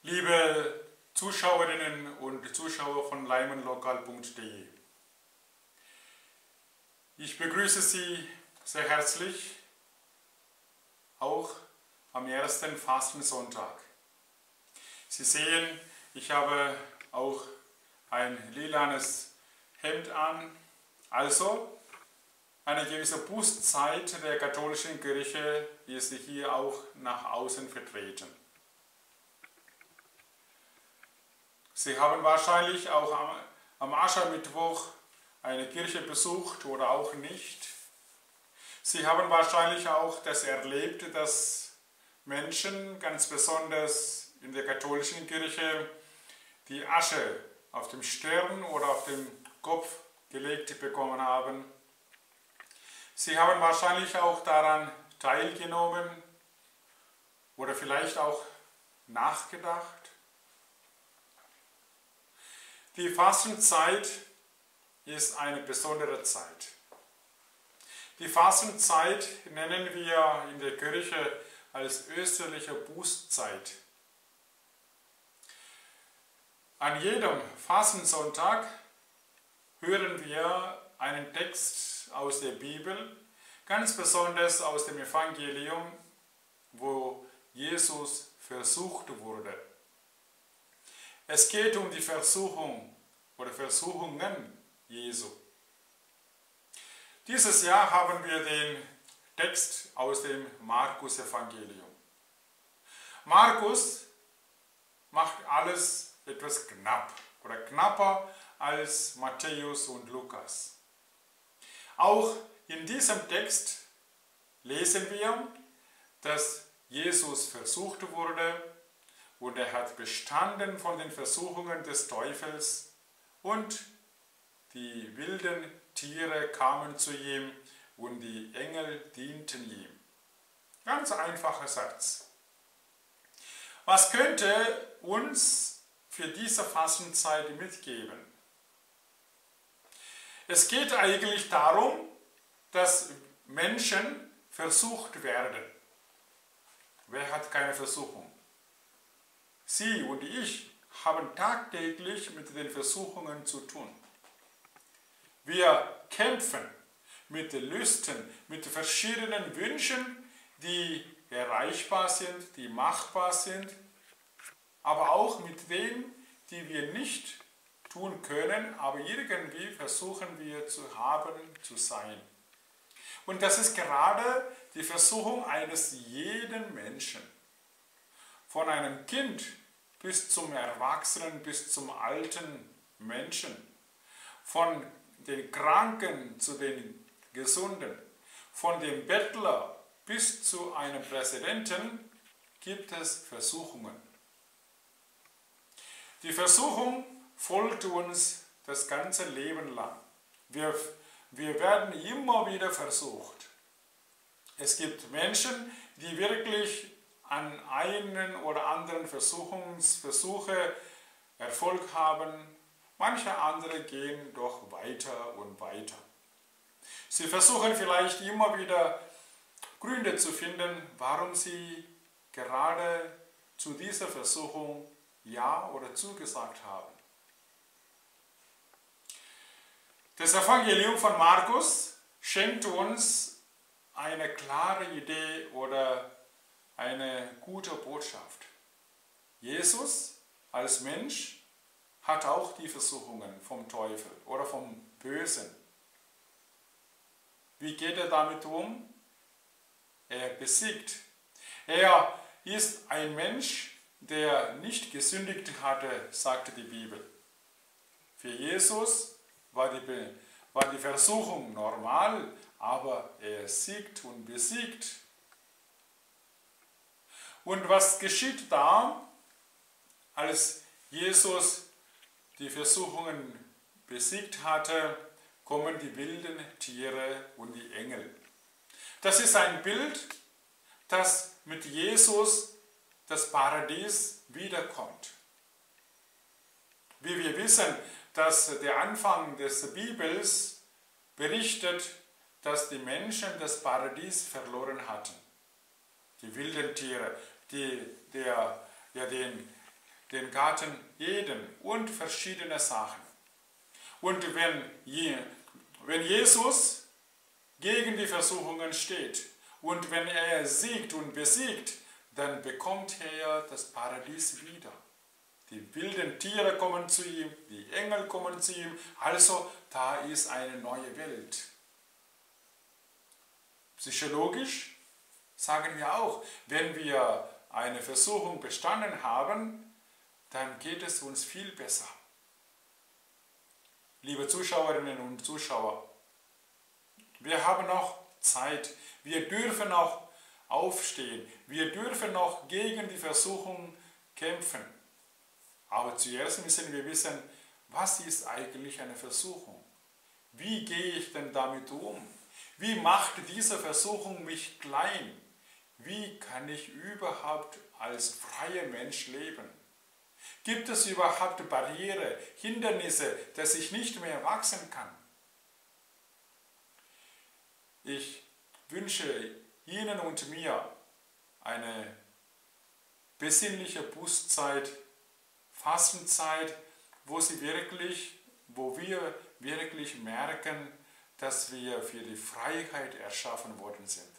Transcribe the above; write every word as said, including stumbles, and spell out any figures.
Liebe Zuschauerinnen und Zuschauer von leimenlokal punkt de, ich begrüße Sie sehr herzlich, auch am ersten Fastensonntag. Sie sehen, ich habe auch ein lilanes Hemd an, also eine gewisse Bußzeit der katholischen Kirche ist hier auch nach außen vertreten. Sie haben wahrscheinlich auch am, am Aschermittwoch eine Kirche besucht oder auch nicht. Sie haben wahrscheinlich auch das erlebt, dass Menschen, ganz besonders in der katholischen Kirche, die Asche auf dem Stern oder auf dem Kopf gelegt bekommen haben. Sie haben wahrscheinlich auch daran teilgenommen oder vielleicht auch nachgedacht. Die Fastenzeit ist eine besondere Zeit. Die Fastenzeit nennen wir in der Kirche als österliche Bußzeit. An jedem Fastensonntag hören wir einen Text aus der Bibel, ganz besonders aus dem Evangelium, wo Jesus versucht wurde. Es geht um die Versuchung oder Versuchungen Jesu. Dieses Jahr haben wir den Text aus dem Markus-Evangelium. Markus macht alles etwas knapp oder knapper als Matthäus und Lukas. Auch in diesem Text lesen wir, dass Jesus versucht wurde und er hat bestanden von den Versuchungen des Teufels und die wilden Tiere kamen zu ihm und die Engel dienten ihm. Ganz einfacher Satz. Was könnte uns für diese Fastenzeit mitgeben? Es geht eigentlich darum, dass Menschen versucht werden. Wer hat keine Versuchung? Sie und ich haben tagtäglich mit den Versuchungen zu tun. Wir kämpfen mit den Lüsten, mit verschiedenen Wünschen, die erreichbar sind, die machbar sind, aber auch mit denen, die wir nicht tun können, aber irgendwie versuchen wir zu haben, zu sein. Und das ist gerade die Versuchung eines jeden Menschen. Von einem Kind bis zum Erwachsenen, bis zum alten Menschen. Von den Kranken zu den Gesunden. Von dem Bettler bis zu einem Präsidenten gibt es Versuchungen. Die Versuchung folgt uns das ganze Leben lang. Wir, wir werden immer wieder versucht. Es gibt Menschen, die wirklich an einen oder anderen Versuchungsversuche Erfolg haben. Manche andere gehen doch weiter und weiter. Sie versuchen vielleicht immer wieder Gründe zu finden, warum sie gerade zu dieser Versuchung Ja oder zugesagt haben. Das Evangelium von Markus schenkt uns eine klare Idee oder eine gute Botschaft. Jesus als Mensch hat auch die Versuchungen vom Teufel oder vom Bösen. Wie geht er damit um? Er besiegt. Er ist ein Mensch, der nicht gesündigt hatte, sagte die Bibel. Für Jesus war die, war die Versuchung normal, aber er siegt und besiegt. Und was geschieht da, als Jesus die Versuchungen besiegt hatte, kommen die wilden Tiere und die Engel. Das ist ein Bild, dass mit Jesus das Paradies wiederkommt. Wie wir wissen, dass der Anfang des Bibels berichtet, dass die Menschen das Paradies verloren hatten. Die wilden Tiere, die der, ja, den den Garten Eden und verschiedene Sachen. Und wenn, Je, wenn Jesus gegen die Versuchungen steht und wenn er siegt und besiegt, dann bekommt er das Paradies wieder. Die wilden Tiere kommen zu ihm, die Engel kommen zu ihm, also da ist eine neue Welt. Psychologisch sagen wir auch, wenn wir eine Versuchung bestanden haben, dann geht es uns viel besser. Liebe Zuschauerinnen und Zuschauer, wir haben noch Zeit, wir dürfen noch aufstehen, wir dürfen noch gegen die Versuchung kämpfen. Aber zuerst müssen wir wissen, was ist eigentlich eine Versuchung? Wie gehe ich denn damit um? Wie macht diese Versuchung mich klein? Wie kann ich überhaupt als freier Mensch leben? Gibt es überhaupt Barriere, Hindernisse, dass ich nicht mehr wachsen kann? Ich wünsche Ihnen und mir eine besinnliche Bußzeit, Fastenzeit, wo sie wirklich, wo wir wirklich merken, dass wir für die Freiheit erschaffen worden sind.